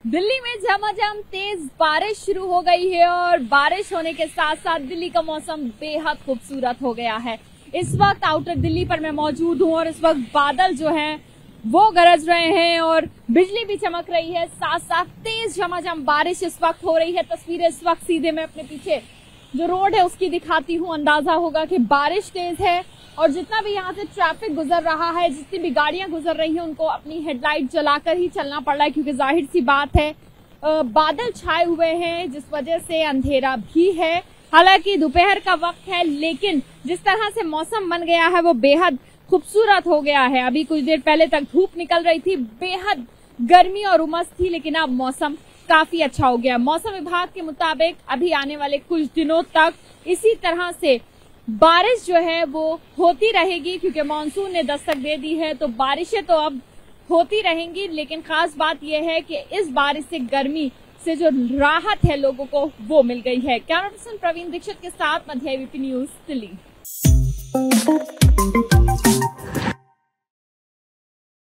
दिल्ली में झमाझम तेज बारिश शुरू हो गई है और बारिश होने के साथ साथ दिल्ली का मौसम बेहद खूबसूरत हो गया है। इस वक्त आउटर दिल्ली पर मैं मौजूद हूं और इस वक्त बादल जो हैं वो गरज रहे हैं और बिजली भी चमक रही है। साथ साथ तेज झमाझम बारिश इस वक्त हो रही है। तस्वीरें इस वक्त सीधे मैं अपने पीछे जो रोड है उसकी दिखाती हूँ। अंदाजा होगा कि बारिश तेज है और जितना भी यहाँ से ट्रैफिक गुजर रहा है, जितनी भी गाड़ियां गुजर रही हैं, उनको अपनी हेडलाइट जलाकर ही चलना पड़ रहा है क्योंकि जाहिर सी बात है बादल छाए हुए हैं जिस वजह से अंधेरा भी है। हालांकि दोपहर का वक्त है लेकिन जिस तरह से मौसम बन गया है वो बेहद खूबसूरत हो गया है। अभी कुछ देर पहले तक धूप निकल रही थी, बेहद गर्मी और उमस थी, लेकिन अब मौसम काफी अच्छा हो गया। मौसम विभाग के मुताबिक अभी आने वाले कुछ दिनों तक इसी तरह से बारिश जो है वो होती रहेगी क्योंकि मानसून ने दस्तक दे दी है। तो बारिशें तो अब होती रहेंगी, लेकिन खास बात यह है कि इस बारिश से गर्मी से जो राहत है लोगों को वो मिल गई है। कैमरा पर्सन प्रवीण दीक्षित के साथ मध्य एबीपी न्यूज दिल्ली।